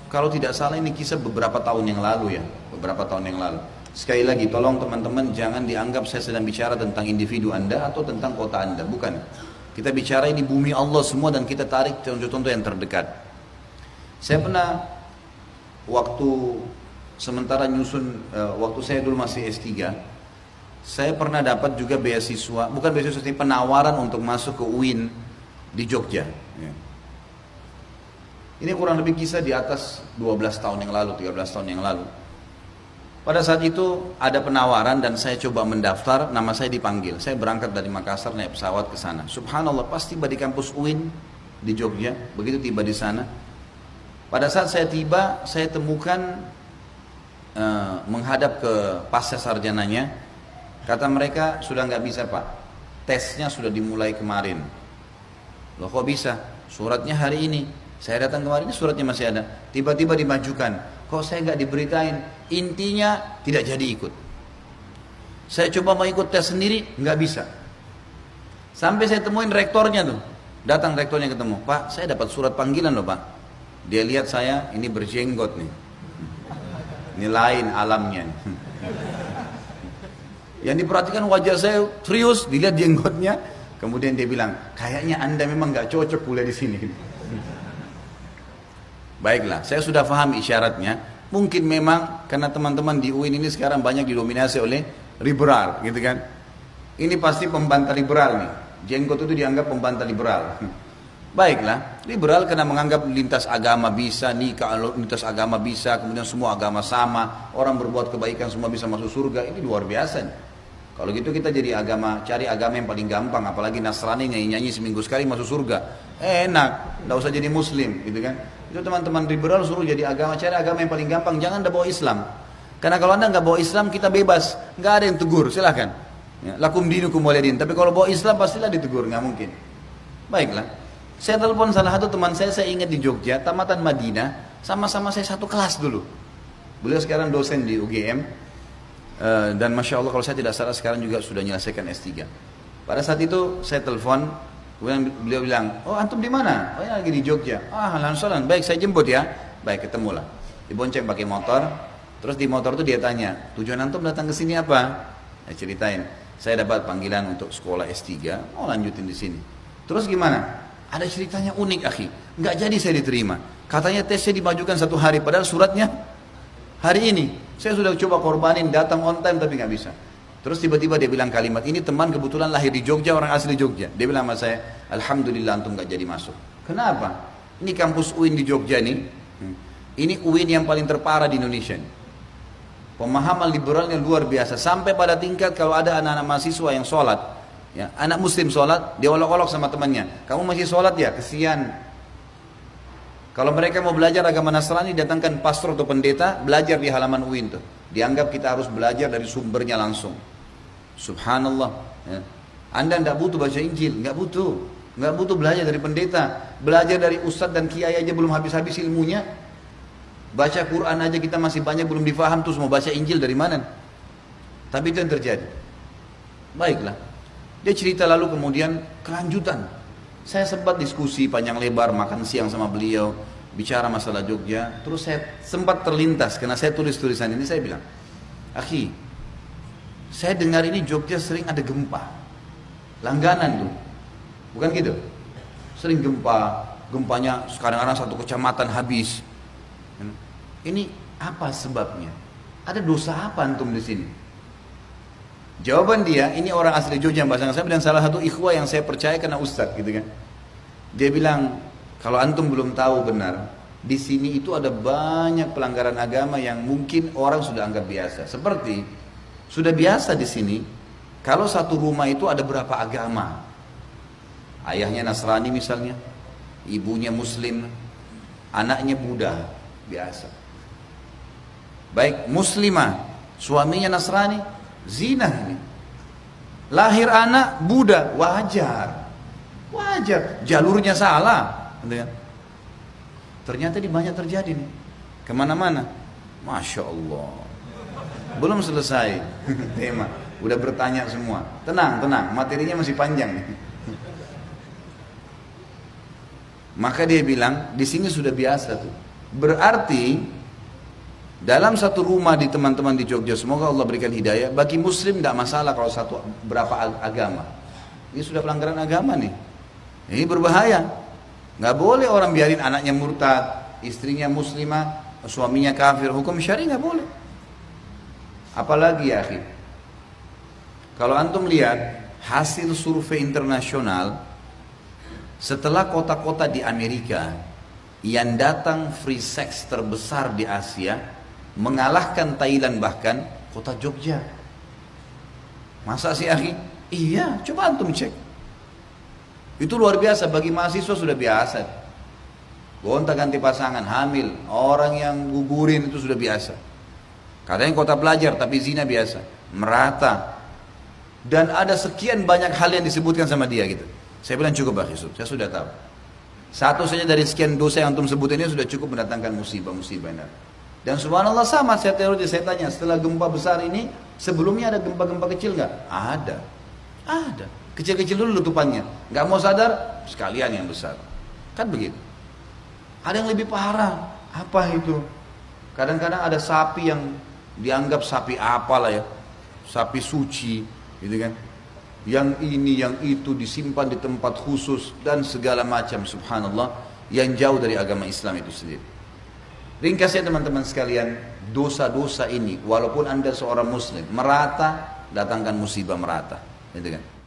kalau tidak salah ini kisah beberapa tahun yang lalu ya, beberapa tahun yang lalu. Sekali lagi, tolong teman-teman jangan dianggap saya sedang bicara tentang individu Anda atau tentang kota Anda, bukan. Kita bicara ini bumi Allah semua dan kita tarik contoh-contoh yang terdekat. Saya pernah waktu sementara nyusun, waktu saya dulu masih S3, saya pernah dapat juga beasiswa, bukan beasiswa, tapi penawaran untuk masuk ke UIN di Jogja. Ini kurang lebih kisah di atas 12 tahun yang lalu, 13 tahun yang lalu. Pada saat itu ada penawaran dan saya coba mendaftar, nama saya dipanggil. Saya berangkat dari Makassar naik pesawat ke sana. Subhanallah, pas tiba di kampus UIN di Jogja, begitu tiba di sana. Pada saat saya tiba, saya temukan menghadap ke pasca sarjananya, kata mereka sudah nggak bisa Pak, tesnya sudah dimulai kemarin. Loh kok bisa? Suratnya hari ini. Saya datang kemarin, ini suratnya masih ada. Tiba-tiba dimajukan. Kok saya nggak diberitain? Intinya tidak jadi ikut. Saya coba mau ikut tes sendiri, nggak bisa. Sampai saya temuin rektornya tuh. Datang rektornya ketemu. Pak, saya dapat surat panggilan loh Pak. Dia lihat saya, ini berjenggot nih. Ini lain alamnya. Yang diperhatikan wajah saya serius, dilihat jenggotnya. Kemudian dia bilang, kayaknya Anda memang nggak cocok kuliah di sini. Baiklah, saya sudah paham isyaratnya. Mungkin memang karena teman-teman di UIN ini sekarang banyak didominasi oleh liberal, gitu kan? Ini pasti pembantah liberal nih. Jenggot itu dianggap pembantah liberal. Baiklah, liberal karena menganggap lintas agama bisa, nikah lintas agama bisa, kemudian semua agama sama, orang berbuat kebaikan semua bisa masuk surga. Ini luar biasa nih. Kalau gitu kita jadi agama, cari agama yang paling gampang, apalagi Nasrani nyanyi-nyanyi seminggu sekali masuk surga. Enak, nggak usah jadi muslim, gitu kan? Itu teman-teman liberal suruh jadi agama, cari agama yang paling gampang, jangan anda bawa Islam. Karena kalau anda nggak bawa Islam, kita bebas, nggak ada yang tegur, silahkan. Ya, lakum dinukum waliyadin. Tapi kalau bawa Islam pastilah ditegur, nggak mungkin. Baiklah, saya telepon salah satu teman saya ingat di Jogja, tamatan Madinah, sama-sama saya satu kelas dulu. Beliau sekarang dosen di UGM. Dan Masya Allah kalau saya tidak salah sekarang juga sudah menyelesaikan S3. Pada saat itu saya telepon, kemudian beliau bilang, oh antum di mana? Oh ya lagi di Jogja. Ah alhamdulillah, baik saya jemput ya. Baik ketemulah. Dibonceng pakai motor. Terus di motor itu dia tanya, tujuan antum datang ke sini apa? Saya ceritain, saya dapat panggilan untuk sekolah S3, mau lanjutin di sini. Terus gimana? Ada ceritanya unik akhi. Nggak jadi saya diterima. Katanya tesnya dimajukan 1 hari, padahal suratnya hari ini. Saya sudah coba korbanin, datang on time tapi nggak bisa. Terus tiba-tiba dia bilang kalimat ini, teman kebetulan lahir di Jogja, orang asli Jogja. Dia bilang sama saya, alhamdulillah antum nggak jadi masuk. Kenapa? Ini kampus UIN di Jogja nih. Ini UIN yang paling terparah di Indonesia. Pemahaman liberalnya luar biasa. Sampai pada tingkat kalau ada anak-anak mahasiswa yang sholat, ya, anak muslim sholat, dia olok-olok sama temannya. Kamu masih sholat ya? Kesian. Kalau mereka mau belajar agama Nasrani, datangkan pastor atau pendeta, belajar di halaman UIN tuh. Dianggap kita harus belajar dari sumbernya langsung. Subhanallah. Ya. Anda tidak butuh baca Injil, nggak butuh belajar dari pendeta, belajar dari ustadz dan kiai aja belum habis-habis ilmunya. Baca Quran aja kita masih banyak belum difaham, terus mau baca Injil dari mana? Tapi itu yang terjadi. Baiklah. Dia cerita lalu kemudian kelanjutan. Saya sempat diskusi panjang lebar, makan siang sama beliau, bicara masalah Jogja. Terus saya sempat terlintas, karena saya tulis tulisan ini, saya bilang, akhi, saya dengar ini Jogja sering ada gempa, langganan tuh, bukan gitu? Sering gempa, gempanya kadang-kadang 1 kecamatan habis. Ini apa sebabnya? Ada dosa apa antum di sini? Jawaban dia, ini orang asli Jogja yang bahasa saya, dan salah satu ikhwah yang saya percaya karena ustadz gitu kan. Dia bilang, kalau antum belum tahu benar, di sini itu ada banyak pelanggaran agama yang mungkin orang sudah anggap biasa. Seperti, sudah biasa di sini, kalau satu rumah itu ada berapa agama. Ayahnya Nasrani misalnya, ibunya Muslim, anaknya Buddha, biasa. Baik, Muslimah, suaminya Nasrani, zina ini. Lahir anak Buddha, wajar. Jalurnya salah. Ternyata di banyak terjadi nih. Kemana-mana. Masya Allah. Belum selesai tema. Udah bertanya semua. Tenang. Materinya masih panjang nih. Maka dia bilang, di sini sudah biasa tuh. Berarti dalam satu rumah di teman-teman di Jogja, semoga Allah berikan hidayah, bagi muslim tidak masalah kalau satu berapa agama. Ini sudah pelanggaran agama nih. Ini berbahaya. Nggak boleh orang biarin anaknya murtad, istrinya muslimah, suaminya kafir, hukum syari nggak boleh. Apalagi ya akhi, kalau antum lihat hasil survei internasional, setelah kota-kota di Amerika yang datang free sex terbesar di Asia, mengalahkan Thailand bahkan kota Jogja. Masa sih akhi? Iya, coba antum cek. Itu luar biasa, bagi mahasiswa sudah biasa. Gonta-ganti pasangan, hamil, orang yang gugurin itu sudah biasa. Katanya kota pelajar tapi zina biasa, merata. Dan ada sekian banyak hal yang disebutkan sama dia gitu. Saya bilang cukup akhi, saya sudah tahu. Satu saja dari sekian dosa yang antum sebut ini sudah cukup mendatangkan musibah-musibah. Dan subhanallah sama, saya tanya, setelah gempa besar ini, sebelumnya ada gempa-gempa kecil nggak? Ada. Kecil-kecil dulu letupannya. Nggak mau sadar, sekalian yang besar. Kan begitu. Ada yang lebih parah. Apa itu? Kadang-kadang ada sapi yang dianggap sapi apalah ya, sapi suci, gitu kan? Yang ini, yang itu disimpan di tempat khusus dan segala macam, subhanallah, yang jauh dari agama Islam itu sendiri. Ringkasnya teman-teman sekalian, dosa-dosa ini walaupun Anda seorang muslim merata, datangkan musibah merata, gitu kan?